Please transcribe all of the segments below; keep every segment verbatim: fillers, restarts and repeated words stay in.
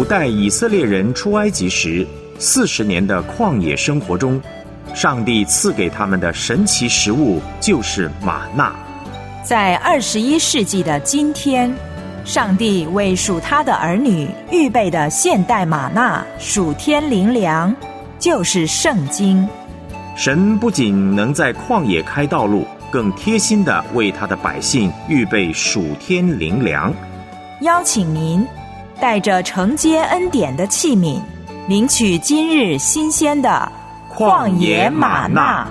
带以色列人出埃及时四十年的旷野生活中，上帝赐给他们的神奇食物就是玛纳。 在二十一世纪的今天，上帝为属他的儿女预备的现代玛纳属天灵粮，就是圣经。 神不仅能在旷野开道路，更贴心地为他的百姓预备属天灵粮。 邀请您带着承接恩典的器皿，领取今日新鲜的旷野玛纳。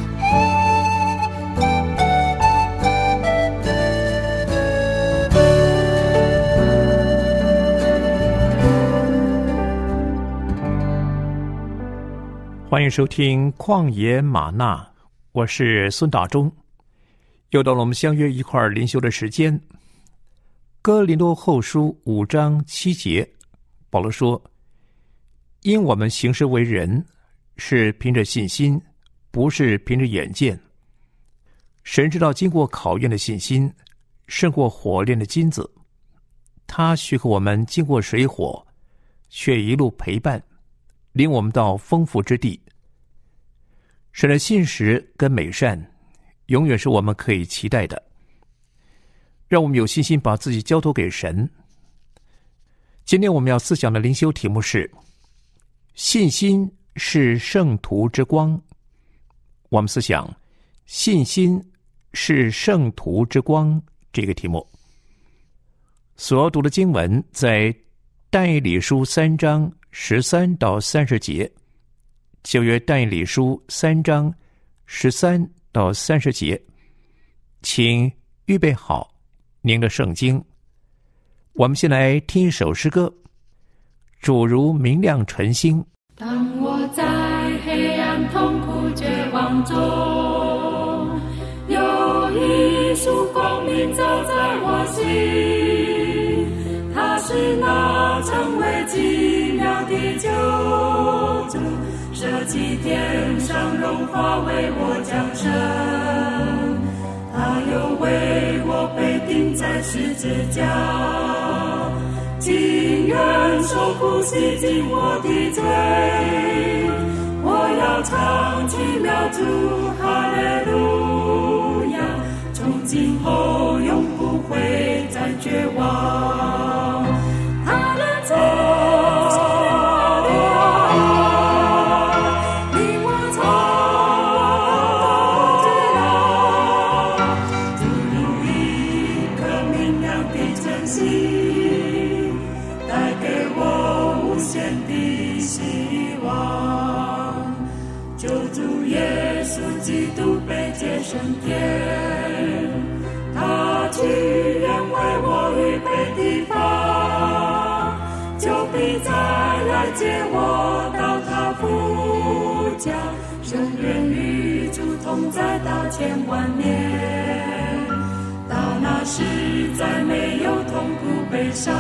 欢迎收听旷野玛纳，我是孙大中。又到了我们相约一块儿灵修的时间。哥林多后书五章七节，保罗说：因我们行事为人，是凭着信心，不是凭着眼见。神知道经过考验的信心胜过火炼的金子，他许可我们经过水火，却一路陪伴，领我们到丰富之地。神的信实跟美善永远是我们可以期待的。让我们有信心把自己交托给神。今天我们要思想的灵修题目是信心是圣徒之光。我们思想信心是圣徒之光这个题目。所要读的经文在但以理书三章十三到三十节，旧约但以理书三章十三到三十节，请预备好您的圣经。我们先来听一首诗歌，主如明亮晨星。 当我在黑暗痛苦绝望中，有一束光明照在我心，它是那成为奇妙的救主，舍弃天上荣华为我降生，他又为我被钉在十字架，情愿受苦洗净我的罪，我要唱奇妙主哈利路亚，从今后永不会再绝望。他的走升天，他去远为我预备地方，就必再来接我到他父家，生愿与主同在到千万年，到那时再没有痛苦悲伤，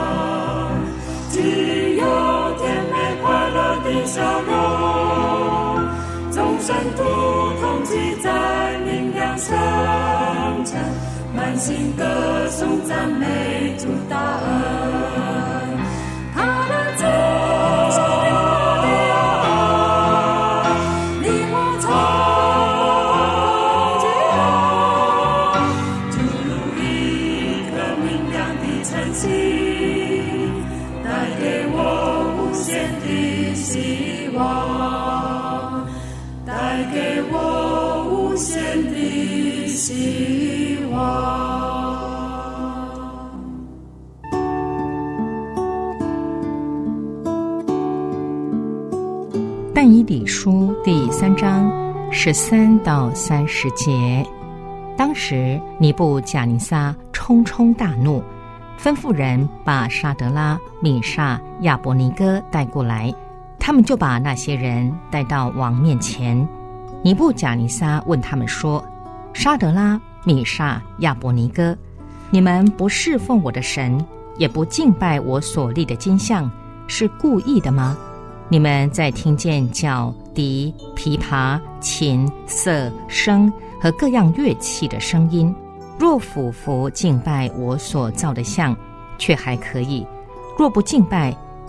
只有甜美快乐的笑容，众生徒同聚在明亮圣城，满心歌颂赞美主大恩，他的走令我从进注入一颗明亮的晨星，带给我无限的希望，带给我无限的希望。 但以理书第三章十三到三十节，当时尼布甲尼撒冲冲大怒，吩咐人把沙得拉、米煞、亚伯尼歌带过来，他们就把那些人带到王面前。尼布甲尼撒问他们说：沙得拉、米煞、亚伯尼歌，你们不侍奉我的神，也不敬拜我所立的金像，是故意的吗？你们在听见角、笛、琵琶、琴、瑟、笙和各样乐器的声音，若俯伏敬拜我所造的像，却还可以；若不敬拜，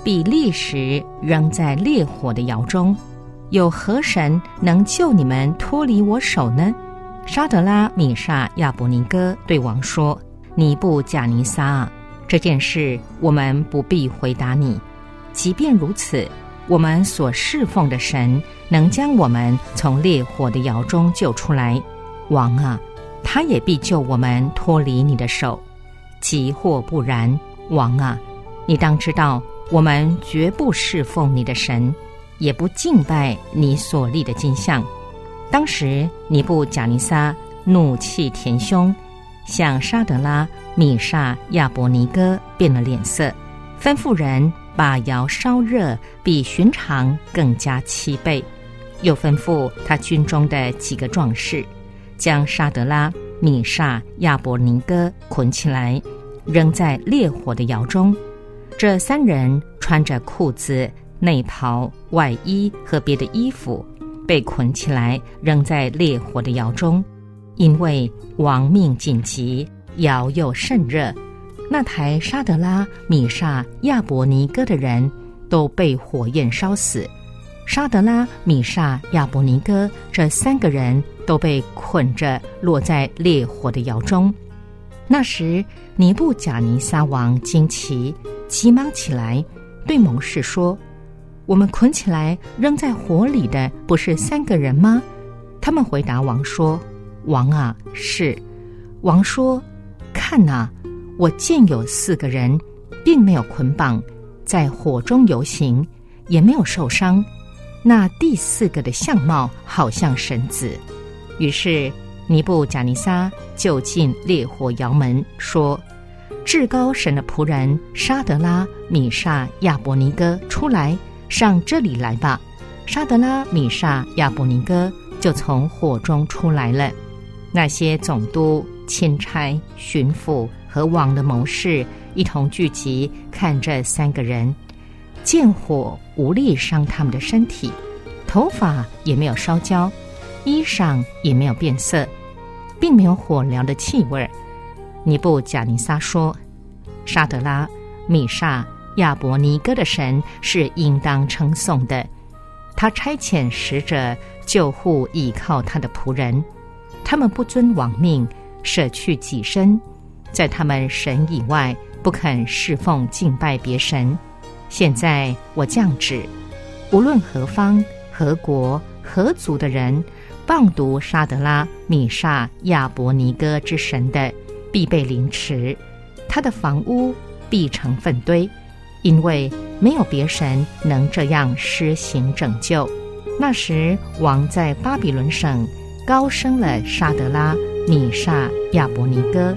必立时扔在烈火的窑中。有何神能救你们脱离我手呢？沙德拉、米煞、亚伯尼哥对王说：尼布甲尼撒啊，这件事我们不必回答你。即便如此，我们所侍奉的神能将我们从烈火的窑中救出来。王啊，他也必救我们脱离你的手。即或不然，王啊，你当知道，我们绝不侍奉你的神，也不敬拜你所立的金像。当时尼布甲尼撒怒气填胸，向沙德拉、米煞、亚伯尼哥变了脸色，吩咐人把窑烧热，比寻常更加七倍。又吩咐他军中的几个壮士，将沙德拉、米煞、亚伯尼哥捆起来，扔在烈火的窑中。这三人穿着裤子、内袍、外衣和别的衣服，被捆起来扔在烈火的窑中。因为王命紧急，窑又甚热，那台沙德拉、米煞、亚伯尼哥的人都被火焰烧死。沙德拉、米煞、亚伯尼哥这三个人都被捆着落在烈火的窑中。那时尼布甲尼撒王惊奇，急忙起来对谋士说：我们捆起来扔在火里的不是三个人吗？他们回答王说：王啊，是。王说：看哪，我见有四个人，并没有捆绑，在火中游行，也没有受伤。那第四个的相貌好像神子。于是尼布甲尼撒就进烈火窑门，说：至高神的仆人沙德拉、米煞、亚伯尼哥，出来，上这里来吧。沙德拉、米煞、亚伯尼哥就从火中出来了。那些总督、钦差、巡抚和王的谋士一同聚集，看这三个人，见火无力伤他们的身体，头发也没有烧焦，衣裳也没有变色，并没有火燎的气味。尼布甲尼撒说：沙德拉、米煞、亚伯尼哥的神是应当称颂的，他差遣使者救护倚靠他的仆人，他们不遵王命，舍去己身，在他们神以外不肯侍奉敬拜别神。现在我降旨，无论何方、何国、何族的人，谤读沙德拉、米煞、亚伯尼哥之神的，必被凌迟，他的房屋必成粪堆，因为没有别神能这样施行拯救。那时王在巴比伦省高升了沙德拉、米煞、亚伯尼哥。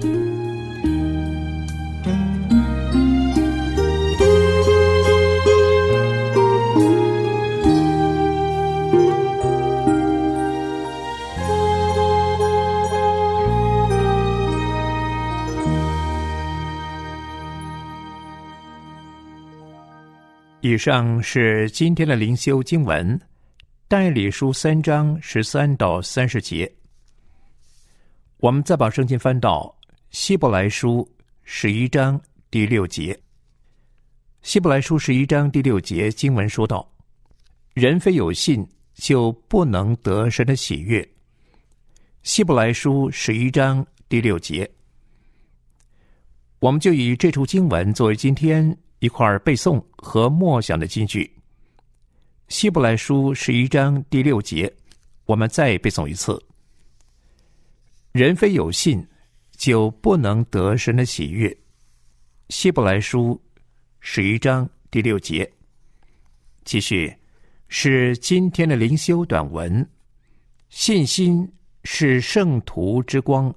以上是今天的灵修经文，但以理书三章十三到三十节。我们再把圣经翻到希伯来书十一章第六节。希伯来书十一章第六节经文说道：人非有信，就不能得神的喜悦。希伯来书十一章第六节。我们就以这处经文作为今天一块背诵和默想的金句。希伯来书十一章第六节，我们再背诵一次：人非有信，就不能得神的喜悦。希伯来书十一章第六节。继续是今天的灵修短文：信心是圣徒之光。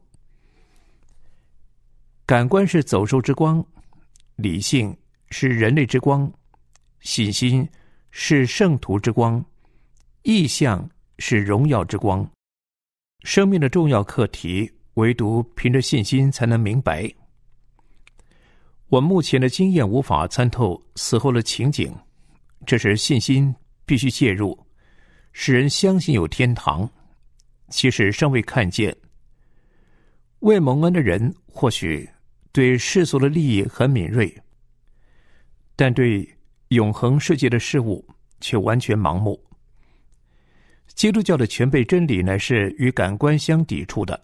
感官是走兽之光，理性是人类之光，信心是圣徒之光，意象是荣耀之光。生命的重要课题，唯独凭着信心才能明白。我目前的经验无法参透死后的情景，这时信心必须介入，使人相信有天堂，其实尚未看见。未蒙恩的人或许对世俗的利益很敏锐，但对永恒世界的事物却完全盲目。基督教的全备真理乃是与感官相抵触的。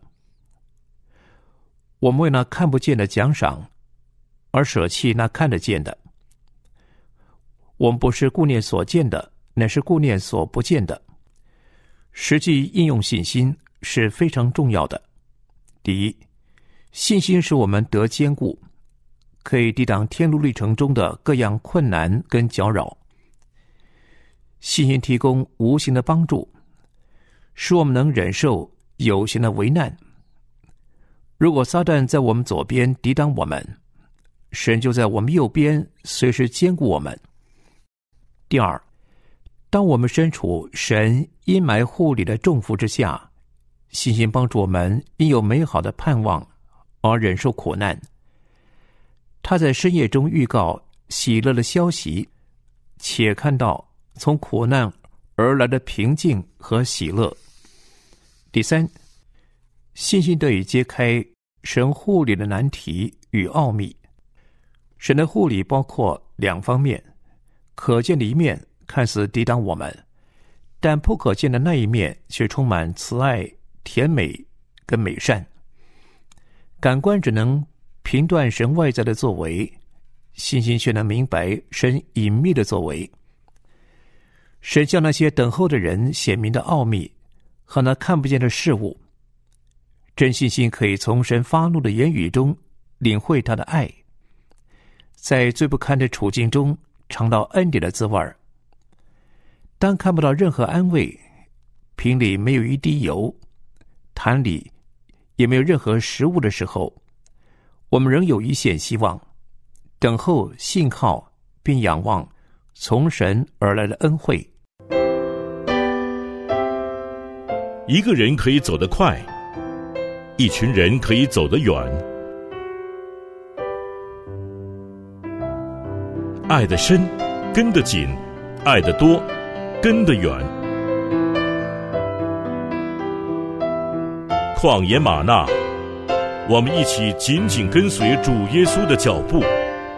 我们为那看不见的奖赏，而舍弃那看得见的。我们不是顾念所见的，乃是顾念所不见的。实际应用信心是非常重要的。第一，信心使我们得坚固，可以抵挡天路历程中的各样困难跟搅扰。信心提供无形的帮助，使我们能忍受有形的危难。如果撒旦在我们左边抵挡我们，神就在我们右边随时坚固我们。第二，当我们身处神阴霾护理的重负之下，信心帮助我们因有美好的盼望而忍受苦难。他在深夜中预告喜乐的消息，且看到从苦难而来的平静和喜乐。第三，信心得以揭开神护理的难题与奥秘。神的护理包括两方面，可见的一面看似抵挡我们，但不可见的那一面却充满慈爱、甜美跟美善。感官只能评断神外在的作为，信心却能明白神隐秘的作为。神向那些等候的人显明的奥秘和那看不见的事物。真信心可以从神发怒的言语中领会他的爱，在最不堪的处境中尝到恩典的滋味。当看不到任何安慰，瓶里没有一滴油，坛里也没有任何食物的时候，我们仍有一线希望，等候信靠并仰望从神而来的恩惠。 一个人可以走得快，一群人可以走得远。爱得深，跟得紧；爱得多，跟得远。旷野吗哪，我们一起紧紧跟随主耶稣的脚步。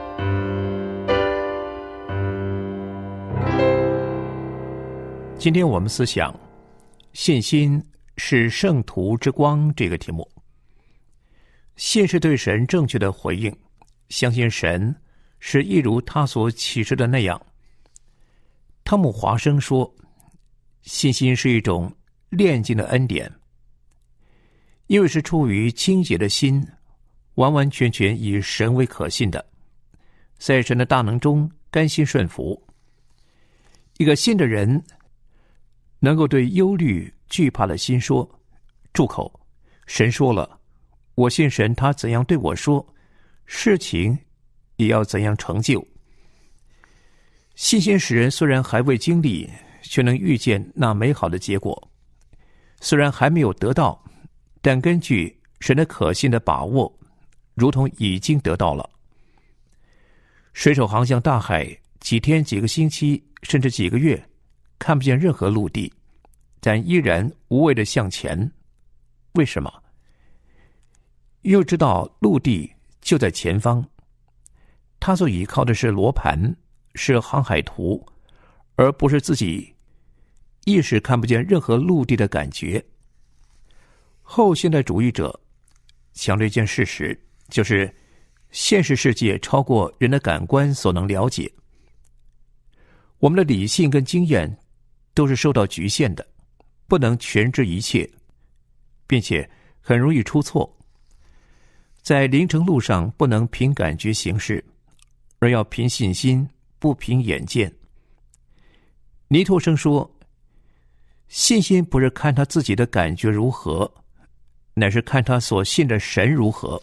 今天我们思想信心是圣徒之光这个题目。信是对神正确的回应，相信神是一如他所启示的那样。汤姆·华生说，信心是一种炼净的恩典，因为是出于清洁的心，完完全全以神为可信的，在神的大能中甘心顺服。一个信的人能够对忧虑惧怕的心说，住口，神说了，我信神，他怎样对我说，事情也要怎样成就。信心使人虽然还未经历，却能预见那美好的结果。虽然还没有得到，但根据神的可信的把握，如同已经得到了。水手航向大海，几天几个星期甚至几个月，看不见任何陆地，但依然无畏地向前。为什么？又知道陆地就在前方，他所依靠的是罗盘，是航海图，而不是自己意识看不见任何陆地的感觉。后现代主义者强调一件事实，就是现实世界超过人的感官所能了解。我们的理性跟经验都是受到局限的，不能全知一切，并且很容易出错。在灵程路上不能凭感觉行事，而要凭信心，不凭眼见。尼托生说，信心不是看他自己的感觉如何，乃是看他所信的神如何。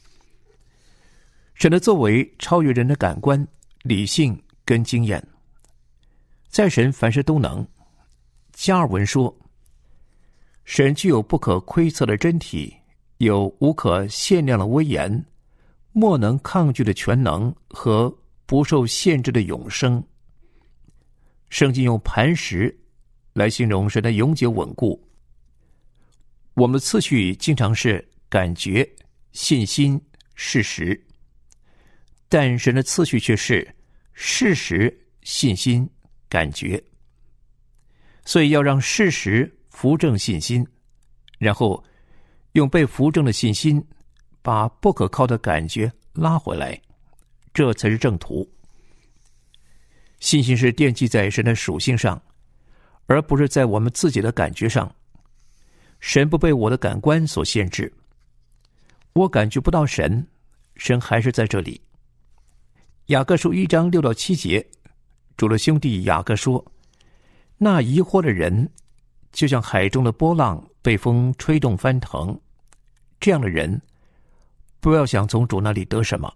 神的作为超越人的感官、理性跟经验，在神凡事都能。加尔文说，神具有不可窥测的真体，有无可限量的威严，莫能抗拒的全能和不受限制的永生。圣经用磐石来形容神的永久稳固。我们的次序经常是感觉、信心、事实，但神的次序却是事实、 信心、感觉。所以要让事实扶正信心，然后用被扶正的信心把不可靠的感觉拉回来，这才是正途。信心是奠基在神的属性上，而不是在我们自己的感觉上。神不被我的感官所限制，我感觉不到神，神还是在这里。雅各书一章六到七节，主的兄弟雅各说，那疑惑的人就像海中的波浪被风吹动翻腾，这样的人不要想从主那里得什么。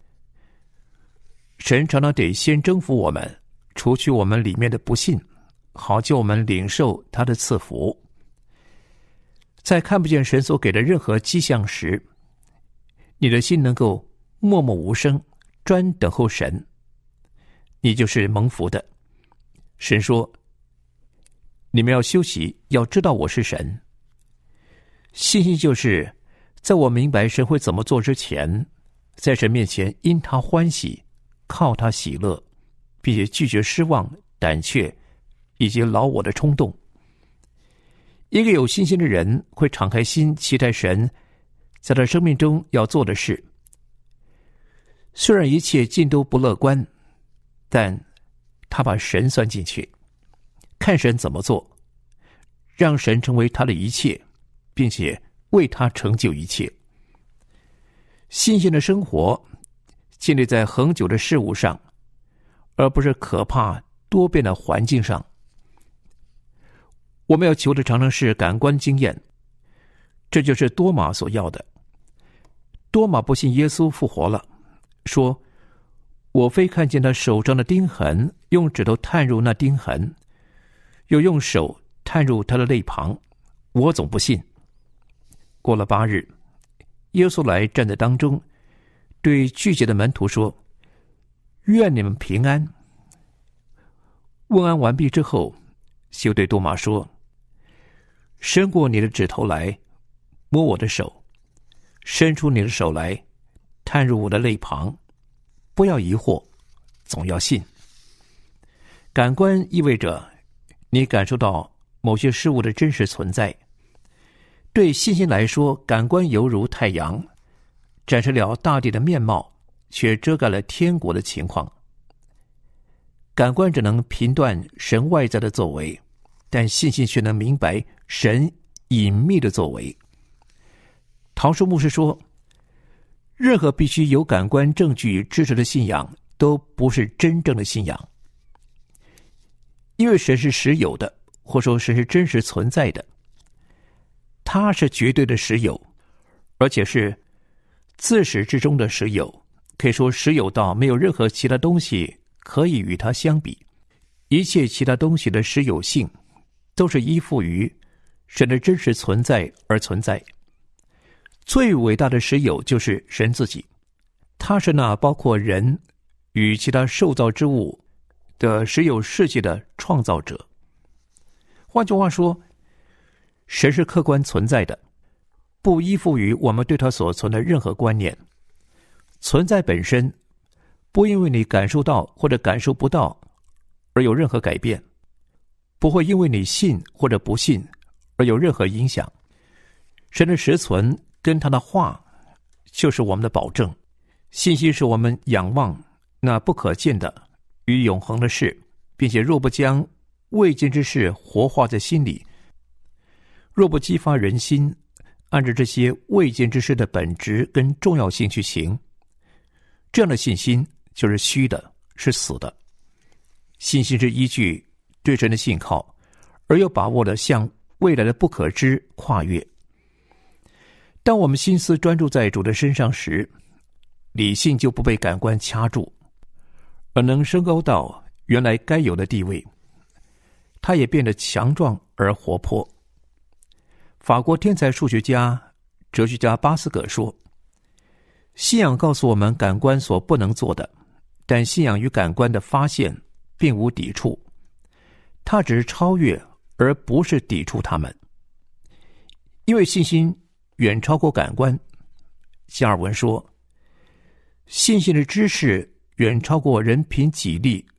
神常常得先征服我们，除去我们里面的不信，好叫我们领受他的赐福。在看不见神所给的任何迹象时，你的心能够默默无声，专等候神，你就是蒙福的。神说，你们要休息，要知道我是神。信心就是在我明白神会怎么做之前，在神面前因他欢喜，靠他喜乐，并且拒绝失望、胆怯以及劳我的冲动。一个有信心的人会敞开心，期待神在他生命中要做的事。虽然一切尽都不乐观，但他把神算进去，看神怎么做，让神成为他的一切，并且为他成就一切。信心的生活建立在恒久的事物上，而不是可怕多变的环境上。我们要求的常常是感官经验，这就是多马所要的。多马不信耶稣复活了，说，我非看见他手上的钉痕，用指头探入那钉痕，又用手探入他的肋旁，我总不信。过了八日，耶稣来站在当中，对聚集的门徒说，愿你们平安。问安完毕之后，就对多马说，伸过你的指头来，摸我的手，伸出你的手来，探入我的肋旁，不要疑惑，总要信。感官意味着你感受到某些事物的真实存在。对信心来说，感官犹如太阳，展示了大地的面貌，却遮盖了天国的情况。感官只能评断神外在的作为，但信心却能明白神隐秘的作为。陶树牧师说，任何必须有感官证据支持的信仰都不是真正的信仰，因为神是实有的，或说神是真实存在的，他是绝对的实有，而且是自始至终的实有，可以说实有到没有任何其他东西可以与它相比。一切其他东西的实有性都是依附于神的真实存在而存在。最伟大的实有就是神自己，他是那包括人与其他受造之物的实有世界的创造者。换句话说，神是客观存在的，不依附于我们对他所存的任何观念。存在本身不因为你感受到或者感受不到而有任何改变，不会因为你信或者不信而有任何影响。神的实存跟他的话就是我们的保证。信心是我们仰望那不可见的与永恒的事，并且若不将未见之事活化在心里，若不激发人心按照这些未见之事的本质跟重要性去行，这样的信心就是虚的，是死的。信心是依据对神的信靠，而又把握的向未来的不可知跨越。当我们心思专注在主的身上时，理性就不被感官掐住，而能升高到原来该有的地位。它也变得强壮而活泼。法国天才数学家、哲学家巴斯葛说，信仰告诉我们感官所不能做的，但信仰与感官的发现并无抵触，它只是超越而不是抵触它们。因为信心远超过感官。加尔文说，信心的知识远超过人凭己力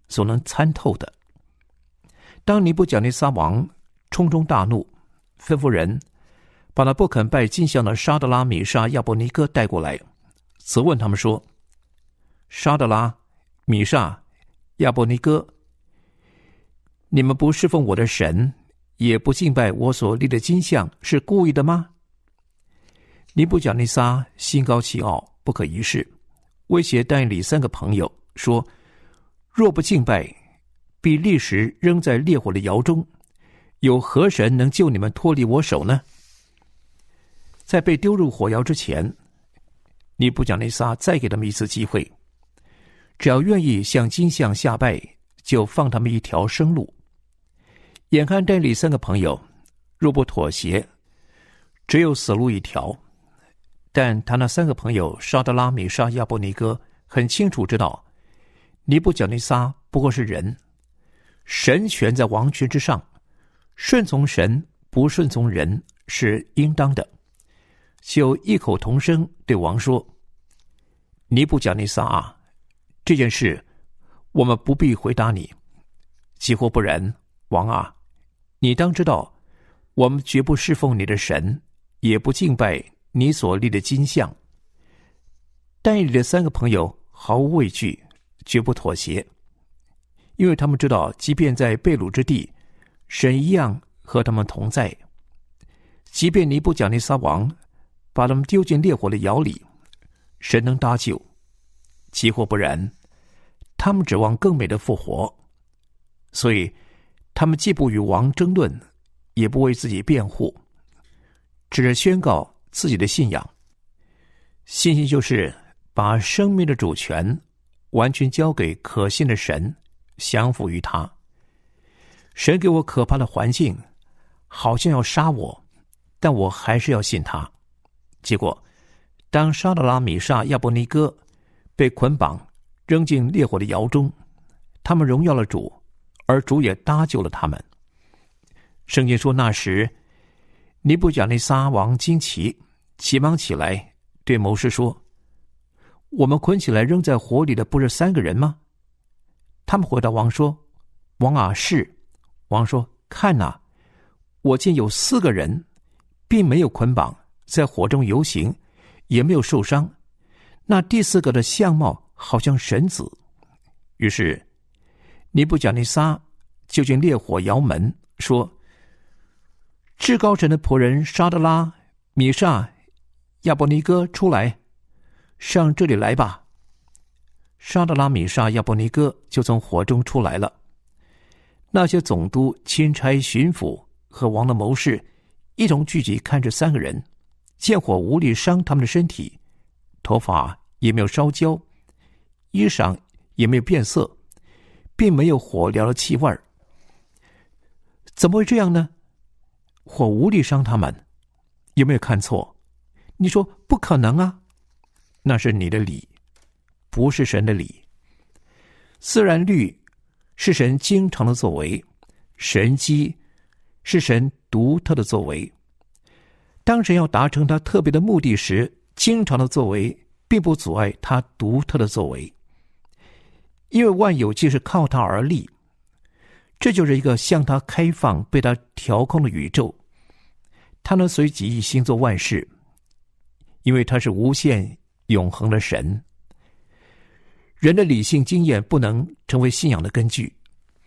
所能参透的。当尼布甲尼撒王冲冲大怒，吩咐人把那不肯拜金像的沙德拉、米沙、亚伯尼哥带过来，责问他们说：沙德拉、米沙、亚伯尼哥，你们不侍奉我的神，也不敬拜我所立的金像，是故意的吗？尼布甲尼撒心高气傲，不可一世，威胁但以理三个朋友说：若不敬拜，必立时扔在烈火的窑中，有何神能救你们脱离我手呢？在被丢入火窑之前，尼布甲尼撒再给他们一次机会，只要愿意向金像下拜，就放他们一条生路。眼看但以理三个朋友若不妥协，只有死路一条。但他那三个朋友沙德拉、米沙、亚伯尼哥很清楚知道，尼布甲尼撒不过是人，神权在王权之上，顺从神不顺从人是应当的，就异口同声对王说：尼布甲尼撒啊，这件事我们不必回答你，即或不然，王啊，你当知道，我们绝不侍奉你的神，也不敬拜你所立的金像。但以理的三个朋友毫无畏惧，绝不妥协，因为他们知道，即便在被掳之地，神一样和他们同在。即便尼布甲尼撒王把他们丢进烈火的窑里，神能搭救；即或不然，他们指望更美的复活。所以他们既不与王争论，也不为自己辩护，只是宣告自己的信仰。信心就是把生命的主权完全交给可信的神，降服于他。神给我可怕的环境，好像要杀我，但我还是要信他。结果当沙德拉、米沙、亚伯尼哥被捆绑扔进烈火的窑中，他们荣耀了主，而主也搭救了他们。圣经说，那时尼布甲尼撒王惊奇，急忙起来对谋士说：我们捆起来扔在火里的不是三个人吗？他们回答王说：王啊，是。王说：看哪，我见有四个人，并没有捆绑，在火中游行，也没有受伤。那第四个的相貌好像神子。于是尼布甲尼撒就进烈火窑门，说：至高神的仆人沙德拉、米沙、亚伯尼哥，出来，上这里来吧。沙德拉、米沙、亚伯尼哥就从火中出来了。那些总督、钦差、巡抚和王的谋士一同聚集看着三个人，见火无力伤他们的身体，头发也没有烧焦，衣裳也没有变色，并没有火燎的气味。怎么会这样呢？火无力伤他们，有没有看错？你说不可能啊，那是你的理，不是神的理。自然律是神经常的作为，神机是神独特的作为。当神要达成他特别的目的时，经常的作为并不阻碍他独特的作为，因为万有既是靠他而立。这就是一个向他开放、被他调控的宇宙。他能随己意行做万事，因为他是无限永恒的神。人的理性经验不能成为信仰的根据。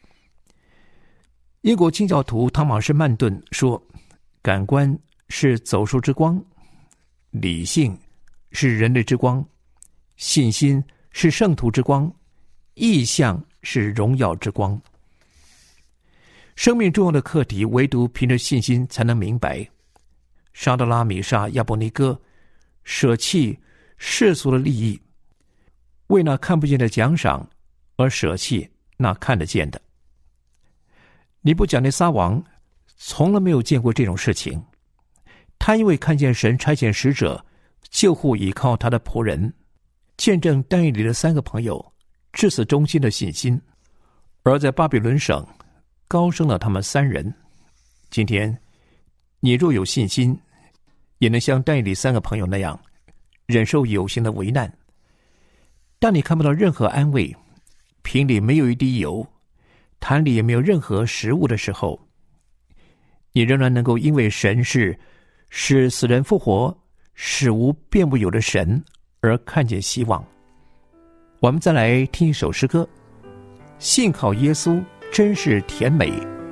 英国清教徒汤马士·曼顿说，感官是走树之光，理性是人类之光，信心是圣徒之光，意象是荣耀之光。生命重要的课题，唯独凭着信心才能明白。沙德拉、米沙、亚伯尼哥舍弃世俗的利益，为那看不见的奖赏而舍弃那看得见的。尼布甲尼撒王从来没有见过这种事情，他因为看见神差遣使者救护倚靠他的仆人，见证但以理的三个朋友至死忠心的信心，而在巴比伦省高升了他们三人。今天你若有信心，也能像但以理三个朋友那样忍受有形的危难。当你看不到任何安慰， 瓶里没有一滴油，坛里也没有任何食物的时候，你仍然能够因为神是使死人复活、使无变不有的神而看见希望。我们再来听一首诗歌，信靠耶稣真是甜美。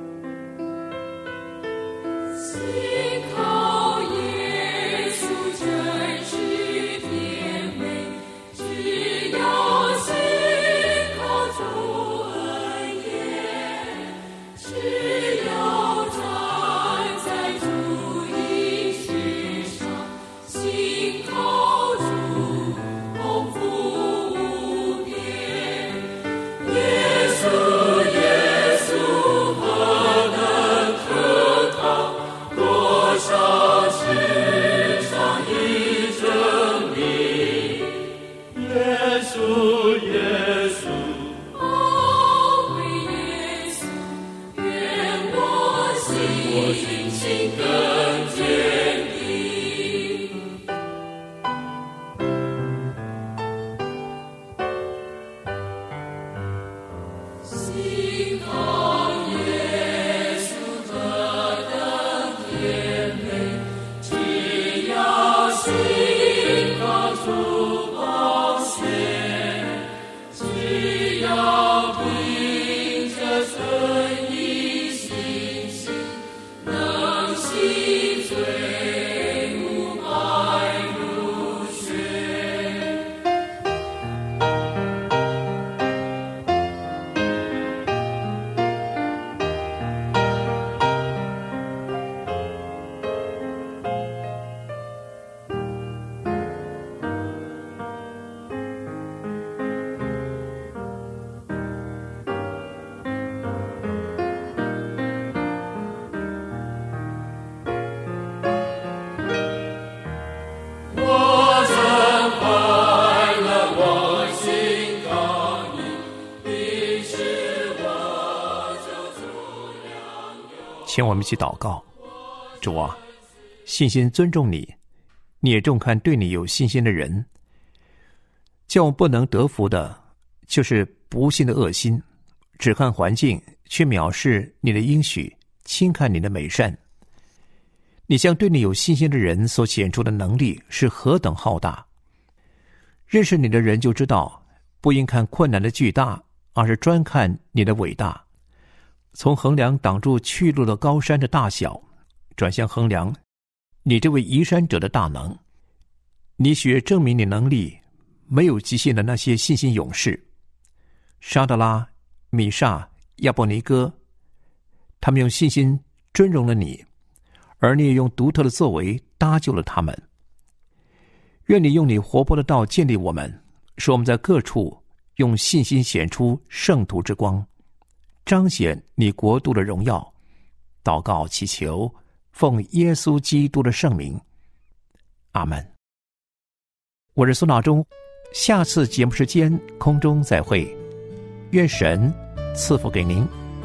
请我们一起祷告。主啊，信心尊重你，你也重看对你有信心的人。叫我们不能得福的，就是不信的恶心，只看环境，却藐视你的应许，轻看你的美善。你向对你有信心的人所显出的能力是何等浩大。认识你的人就知道，不应看困难的巨大，而是专看你的伟大。从衡量挡住去路的高山的大小，转向衡量你这位移山者的大能。你许证明你能力没有极限的那些信心勇士，沙德拉、米煞、亚伯尼哥，他们用信心尊荣了你，而你也用独特的作为搭救了他们。愿你用你活泼的道建立我们，使我们在各处用信心显出圣徒之光，彰显你国度的荣耀。祷告祈求，奉耶稣基督的圣名，阿们。我是苏闹中，下次节目时间空中再会，愿神赐福给您。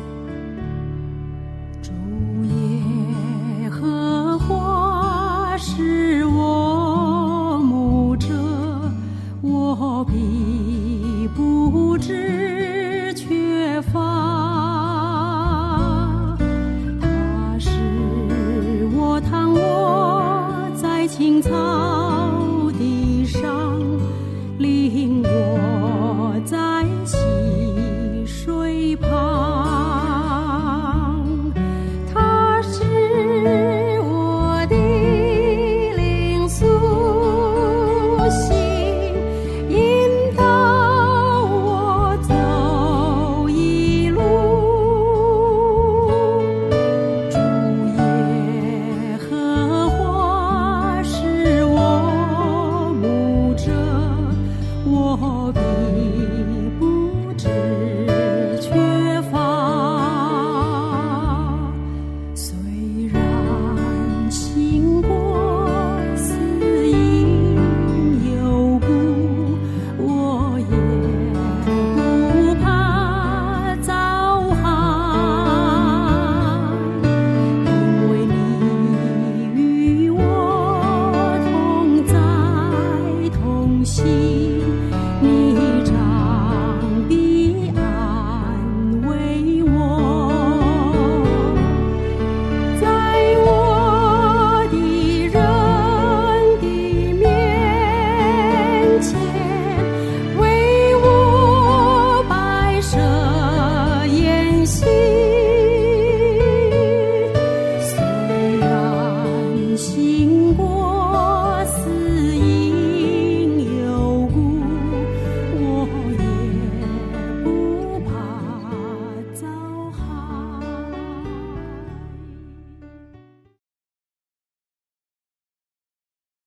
主耶和华是我牧者，我必不致缺乏。他是我躺卧在青草地上，领我在溪水旁。他是我的灵苏醒，引导我走一路。主耶和华是我牧者，我必不致缺乏。虽然行过死荫幽谷，我也不怕遭害，因为你与我同在同行。